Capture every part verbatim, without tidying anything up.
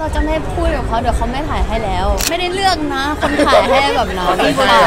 เราจะไม่พูดกับเขาเดี๋ยวเขาไม่ถ่ายให้แล้วไม่ได้เลือกนะคนถ่ายให้แบบนั้นค่ะ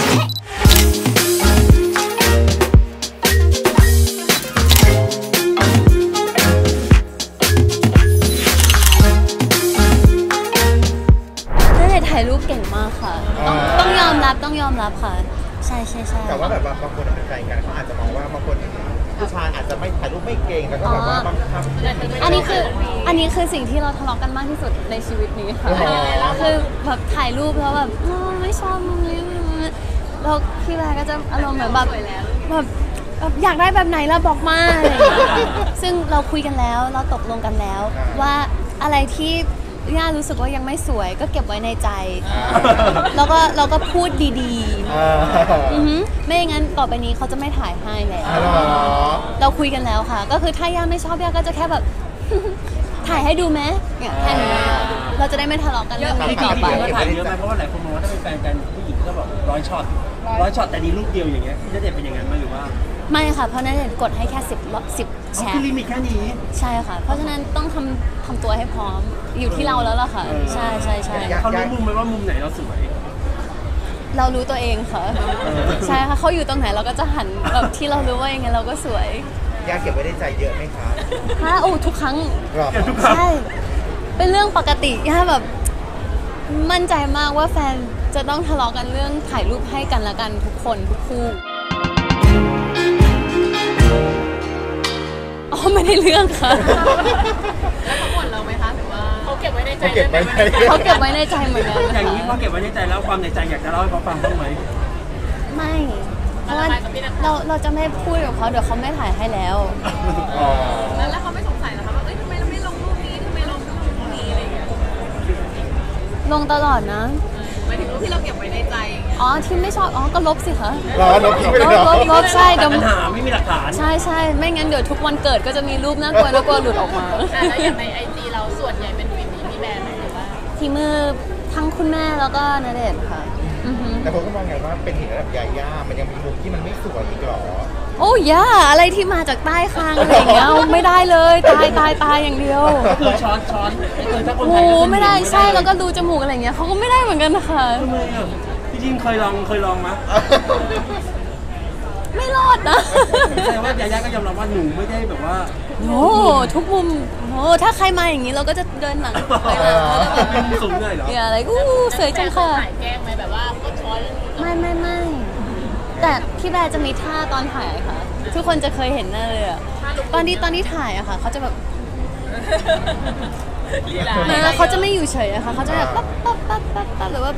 ถ่ายรูปเก่งมากค่ะต้องต้องยอมรับต้องยอมรับค่ะใช่ใช่ใช่แต่ว่าแบบบางคนเป็นแฟนกันเขาอาจจะมองว่าบางคนผู้ชายอาจจะไม่ถ่ายรูปไม่เก่งแล้วก็แบบว่าบางครั้งอันนี้คืออันนี้คือสิ่งที่เราทะเลาะกันมากที่สุดในชีวิตนี้ค่ะคือแบบถ่ายรูปแล้วแบบไม่ชอบมุมนี้แล้วพี่แบร์ก็จะอารมณ์เหมือนแบบแบบอยากได้แบบไหนแล้วบอกมาอะไรอย่างเงี้ยซึ่งเราคุยกันแล้วเราตกลงกันแล้วว่าอะไรที่ย่ารู้สึกว่ายังไม่สวยก็เก็บไว้ในใจแล้วก็เราก็พูดดีๆไม่อย่างนั้นต่อไปนี้เขาจะไม่ถ่ายให้แล้วเราคุยกันแล้วค่ะก็คือถ้าย่าไม่ชอบย่าก็จะแค่แบบถ่ายให้ดูไหมแค่นี้เราจะได้ไม่ทะเลาะกันเรื่องนี้ต่อไปถ่ายเยอะไหมเพราะว่าหลายคนมองว่าถ้าเป็นแฟนกันผู้หญิงก็แบบร้อยช็อตร้อยช็อตแต่นี้รูปเดียวอย่างเงี้ยพี่ณเดชน์เป็นอย่างนั้นไหมหรือว่าไม่ค่ะเพราะณเดชน์กดให้แค่สิบสิบแชร์คือลิมิตแค่นี้ใช่ค่ะเพราะฉะนั้นต้องทำทำตัวให้พร้อมอยู่ที่เราแล้วล่ะค่ะใช่ใช่ใช่เขารู้มุมไหมว่ามุมไหนเราสวยเรารู้ตัวเองค่ะใช่ค่ะเขาอยู่ตรงไหนเราก็จะหันแบบที่เรารู้ว่ายังไงเราก็สวยย่าเก็บไว้ในใจเยอะไหมคะฮะโอ้ทุกครั้งทุกครั้งใช่เป็นเรื่องปกติย่าแบบมั่นใจมากว่าแฟนจะต้องทะเลาะกันเรื่องถ่ายรูปให้กันและกันทุกคนทุกคู่อ๋อไม่ได้เรื่องค่ะแล้วเขาบ่นเราไหมคะหรือว่าเขาเก็บไว้ในใจเขาเก็บไว้ในใจเหมือนกันอย่างนี้เขาเก็บไว้ในใจแล้วความในใจอยากจะเล่าให้เขาฟังบ้างไหมไม่เพราะว่าเราเราจะไม่พูดกับเขาเดี๋ยวเขาไม่ถ่ายให้แล้วแล้วเขาไม่สงสัยเหรอคะว่าเอ้ยทำไมเราไม่ลงรูปนี้ทำไมลงรูปนี้อะไรอย่างเงี้ยลงตลอดนะหมายถึงรูปที่เราเก็บไว้ในใจอ๋อที่ไม่ชอบอ๋อก็ลบสิคะลบลบลบลบใช่เดี๋ยวปัญหาไม่มีหลักฐานใช่ใช่ไม่งั้นเดี๋ยวทุกวันเกิดก็จะมีรูปน่ากลัวน่ากลัวหลุดออกมาแล้วอย่างในไอจีเราส่วนใหญ่เป็นฝีมือพี่แบร์ไหมหรือว่าทีมือทั้งคุณแม่แล้วก็ณเดชน์ค่ะแต่ผมก็มองไงว่าเป็นหินระดับยาย่ามันยังมีมุมที่มันไม่สวยอีกหรอโอ้ย่าอะไรที่มาจากใต้คางอะไรอย่างเงี้ยไม่ได้เลยตายตายตายอย่างเดียวคือช้อนช้อนโอ้ไม่ได้ใช่แล้วก็ดูจมูกอะไรอย่างเงี้ยเขาก็ไม่ได้เหมือนกันนะคะทำไมอ่ะจริงๆเคยลองเคยลองมั้ยไม่รอดนะแต่ว่ายาย่าก็ยอมรับว่าหนูไม่ได้แบบว่าโอ้ทุกมุมโอ้ถ้าใครมาอย่างนี้เราก็จะเดินหลังไปหลังแล้วก็แบบสูงเลยเหรออย่าอะไรอู้สวยจังค่ะถ่ายแกล้งไหมแบบว่าก็ช้อนไม่ไม่ไม่แต่พี่แบร์จะมีท่าตอนถ่ายค่ะทุกคนจะเคยเห็นแน่เลยอะตอนนี้ตอนนี้ถ่ายอะค่ะเขาจะแบบเขาจะไม่อยู่เฉยอะค่ะเขาจะแบบปั๊บปั๊บปั๊บปั๊บปั๊บหรือว่า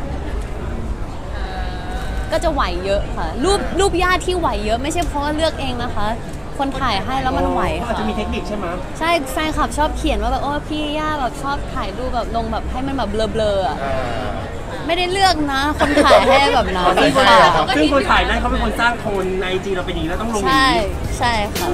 ก็จะไหวเยอะค่ะรูปรูปย่าที่ไหวเยอะไม่ใช่เพราะว่าเลือกเองนะคะคนถ่ายให้แล้วมันไหวค่ะจะมีเทคนิคใช่ไหมใช่แฟนคลับชอบเขียนว่าแบบโอ้พี่ย่าแบบชอบถ่ายรูปแบบลงแบบให้มันแบบเบลอๆอะไม่ได้เลือกนะคนถ่ายให้แบบนั้นซึ่งคนถ่ายนั้นเขาเป็นคนสร้างโทนในจีเราเป็นอย่างนี้แล้วต้องลงอย่างนี้ใช่ค่ะ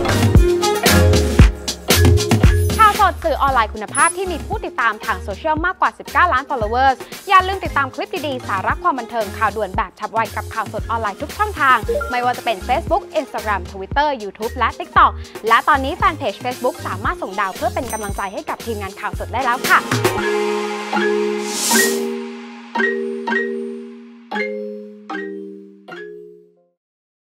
ข่าวสดสื่อออนไลน์คุณภาพที่มีผู้ติดตามทางโซเชียลมากกว่าสิบเก้าล้าน followers อย่าลืมติดตามคลิปดีๆสาระความบันเทิงข่าวด่วนแบบฉับไวกับข่าวสดออนไลน์ทุกช่องทางไม่ว่าจะเป็น Facebook Instagram Twitter YouTube และ TikTok และตอนนี้แฟนเพจ Facebook สามารถส่งดาวเพื่อเป็นกำลังใจให้กับทีมงานข่าวสดได้แล้วค่ะ